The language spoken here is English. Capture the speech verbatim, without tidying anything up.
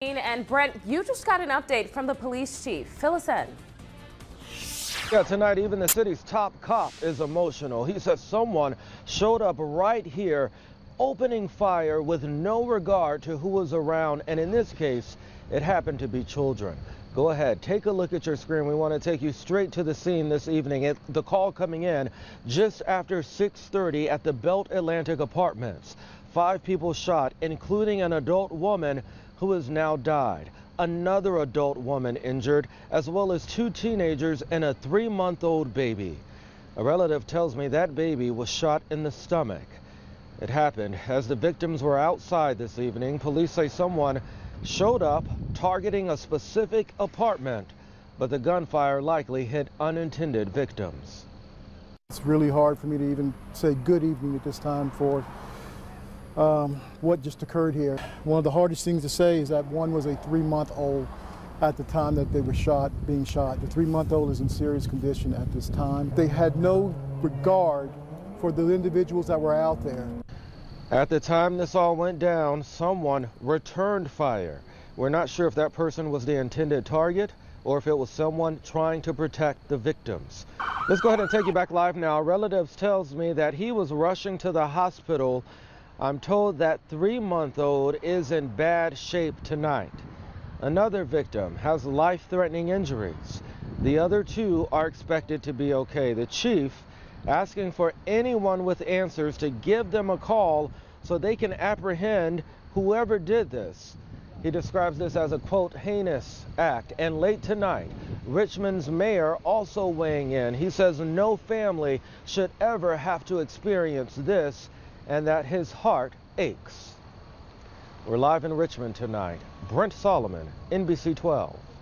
And Brent, you just got an update from the police chief. Fill us in. Yeah, tonight even the city's top cop is emotional. He says someone showed up right here, opening fire with no regard to who was around, and in this case, it happened to be children. Go ahead, take a look at your screen. We want to take you straight to the scene this evening. It, the call coming in just after six thirty at the Belt Atlantic Apartments. Five people shot, including an adult woman who has now died. Another adult woman injured, as well as two teenagers and a three-month-old baby. A relative tells me that baby was shot in the stomach. It happened as the victims were outside this evening. Police say someone showed up targeting a specific apartment, but the gunfire likely hit unintended victims. It's really hard for me to even say good evening at this time for um, what just occurred here. One of the hardest things to say is that one was a three-month-old at the time that they were shot, being shot. The three-month-old is in serious condition at this time. They had no regard for the individuals that were out there. At the time this all went down, someone returned fire. We're not sure if that person was the intended target or if it was someone trying to protect the victims. Let's go ahead and take you back live now. Relatives tells me that he was rushing to the hospital. I'm told that three-month-old is in bad shape tonight. Another victim has life-threatening injuries. The other two are expected to be okay. The chief asking for anyone with answers to give them a call so they can apprehend whoever did this. He describes this as a, quote, heinous act. And late tonight, Richmond's mayor also weighing in. He says no family should ever have to experience this and that his heart aches. We're live in Richmond tonight. Brent Solomon, N B C twelve.